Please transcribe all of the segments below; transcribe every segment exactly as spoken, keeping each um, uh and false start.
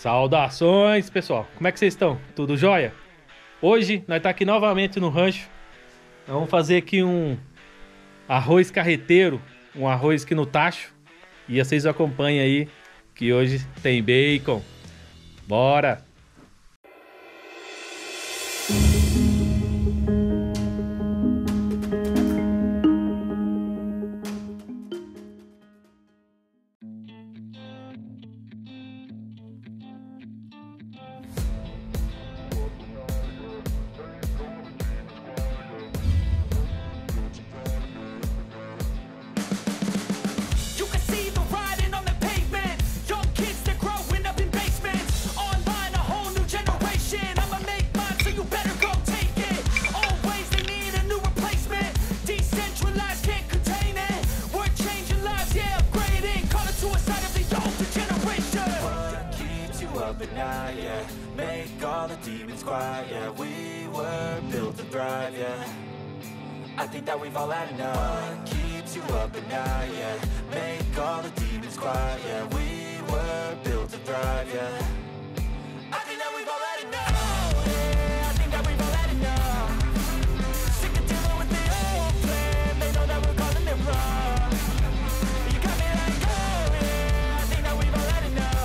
Saudações, pessoal! Como é que vocês estão? Tudo jóia? Hoje nós tá aqui novamente no rancho. Nós vamos fazer aqui um arroz carreteiro, um arroz aqui no tacho. E vocês acompanhem aí que hoje tem bacon. Bora! Night, yeah. Make all the demons quiet, yeah. We were built to thrive, yeah. I think that we've all had enough. What keeps you up at night, yeah. Make all the demons quiet, yeah. We were built to thrive, yeah. I think that we've all had enough. Yeah, I think that we've all had enough. Sick of dealing with the old plan. They know that we're calling it wrong. You got me like, oh yeah, I think that we've all had enough.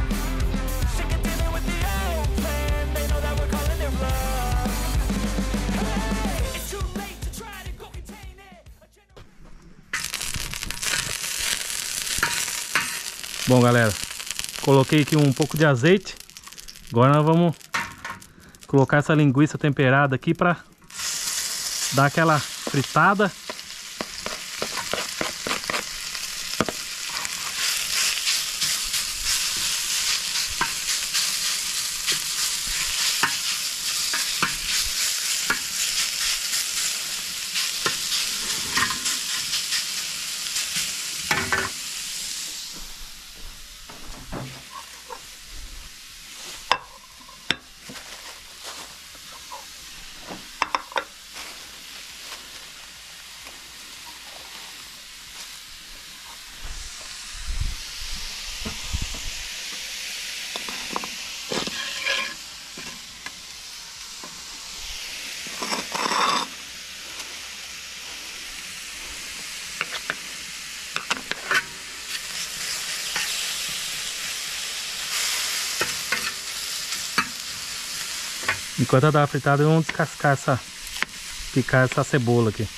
Bom, galera, coloquei aqui um pouco de azeite. Agora nós vamos colocar essa linguiça temperada aqui para dar aquela fritada. Enquanto ela dá fritada, vamos descascar essa, picar essa cebola aqui.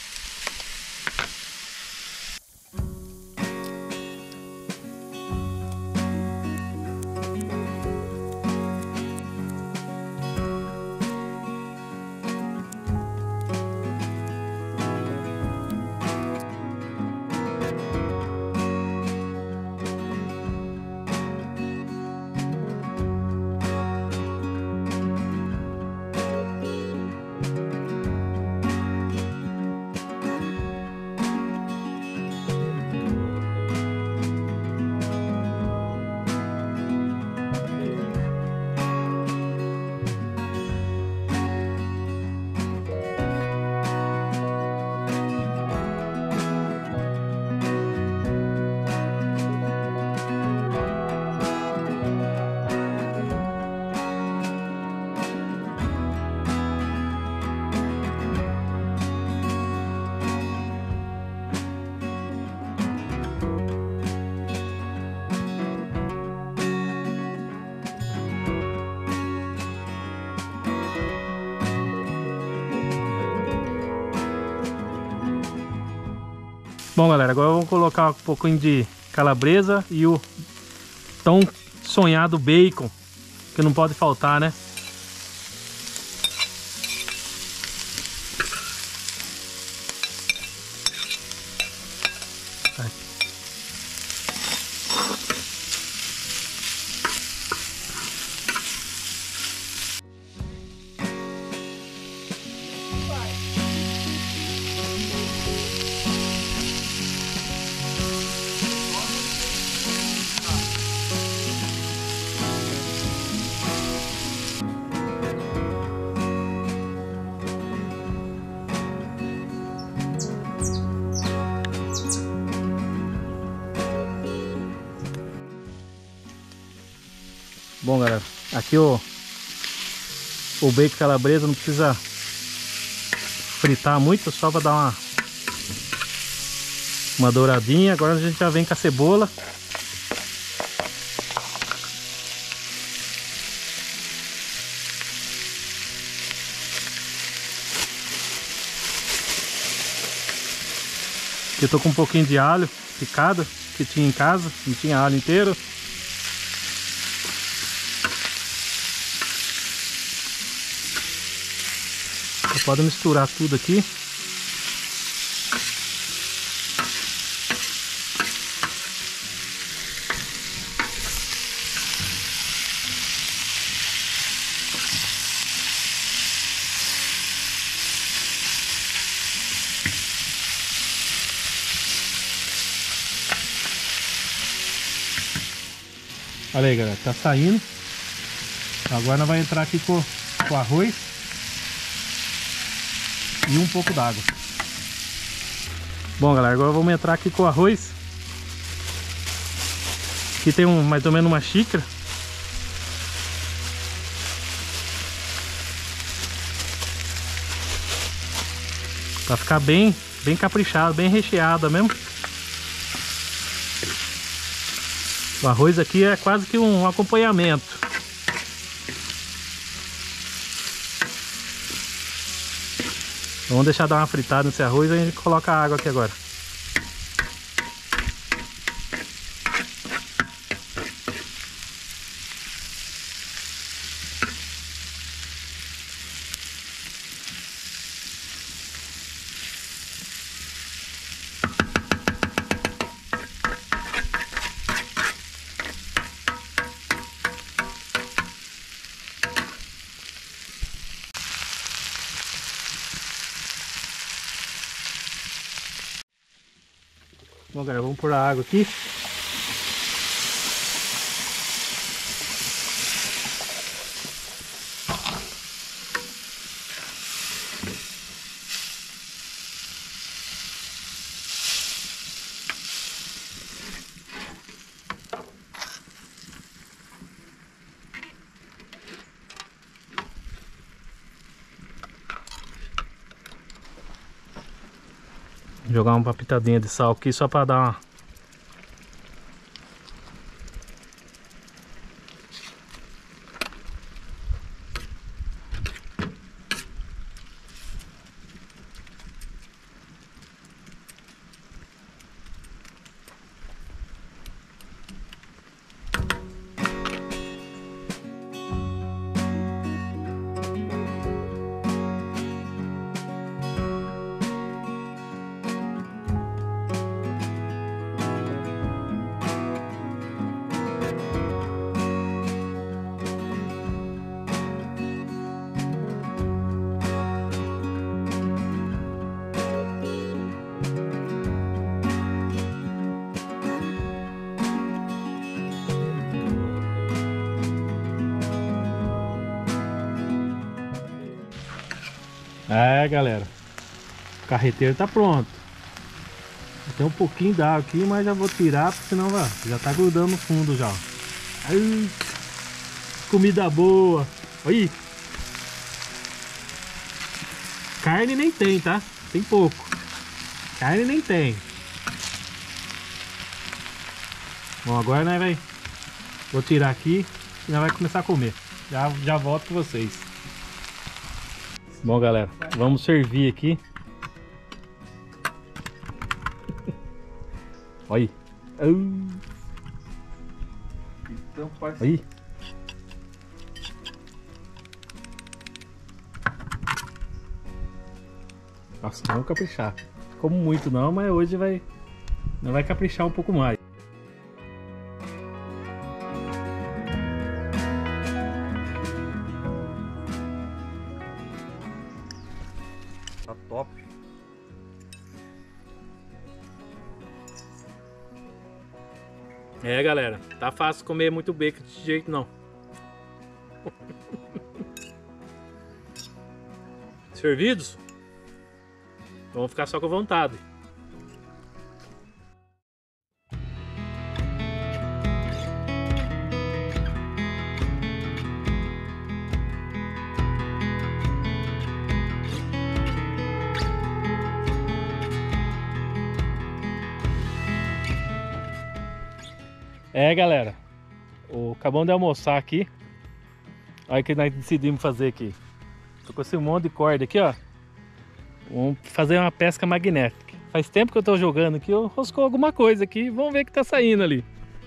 Bom, galera, agora vamos colocar um pouquinho de calabresa e o tão sonhado bacon, que não pode faltar, né? Bom, galera, aqui o, o bacon calabresa não precisa fritar muito, só para dar uma, uma douradinha. Agora a gente já vem com a cebola. Aqui eu tô com um pouquinho de alho picado que tinha em casa, não tinha alho inteiro. Você pode misturar tudo aqui. Olha aí, galera, tá saindo. Agora nós vamos entrar aqui com, com arroz e um pouco d'água. Bom, galera, agora vamos entrar aqui com o arroz. Aqui tem um, mais ou menos uma xícara. Pra ficar bem, bem caprichado, bem recheado mesmo. O arroz aqui é quase que um acompanhamento. Vamos deixar dar uma fritada nesse arroz e a gente coloca a água aqui agora. Bom, galera, vamos pôr a água aqui. Jogar uma pitadinha de sal aqui só para dar uma... É, galera, o carreteiro tá pronto. Tem um pouquinho d'água aqui, mas já vou tirar, porque senão vai, já tá grudando no fundo já. Ai, comida boa. Olha aí. Carne nem tem, tá? Tem pouco. Carne nem tem. Bom, agora nós vai... Vou tirar aqui e nós vai começar a comer. Já, já volto com vocês. Bom, galera, vamos servir aqui. Olha aí. Então faz. Aí. Nossa, vamos caprichar. Como muito não, mas hoje vai, não vai caprichar um pouco mais. Tá top. É, galera, tá fácil comer muito bacon desse jeito não. Servidos? Vamos ficar só com vontade. É, galera, o, acabamos de almoçar aqui. Olha o que nós decidimos fazer aqui. Tô com esse monte de corda aqui, ó. Vamos fazer uma pesca magnética. Faz tempo que eu tô jogando aqui, eu roscou alguma coisa aqui. Vamos ver o que tá saindo ali.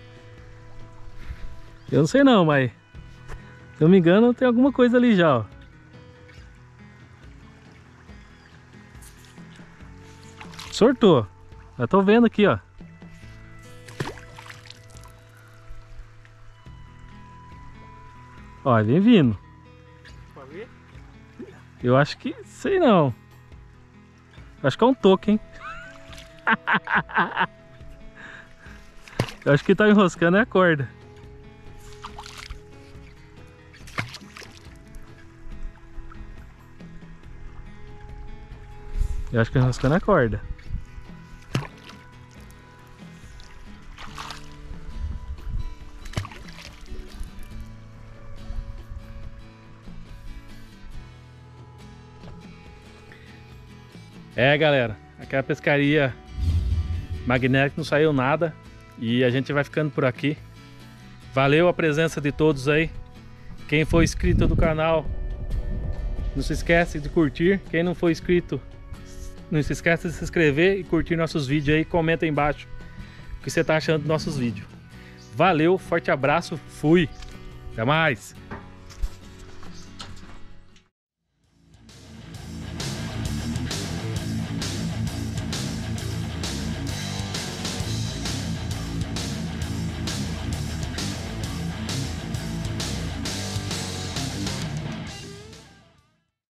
Eu não sei não, mas se eu não me engano tem alguma coisa ali já, ó. Sortou. Eu tô vendo aqui, ó. Ó, vem vindo. Eu acho que... sei não. Eu acho que é um toque, hein? Eu acho que tá enroscando é a corda. Eu acho que tá enroscando a corda. É, galera, aquela pescaria magnética não saiu nada e a gente vai ficando por aqui. Valeu a presença de todos aí. Quem for inscrito no canal, não se esquece de curtir. Quem não for inscrito, não se esquece de se inscrever e curtir nossos vídeos aí. Comenta aí embaixo o que você tá achando dos nossos vídeos. Valeu, forte abraço, fui. Até mais.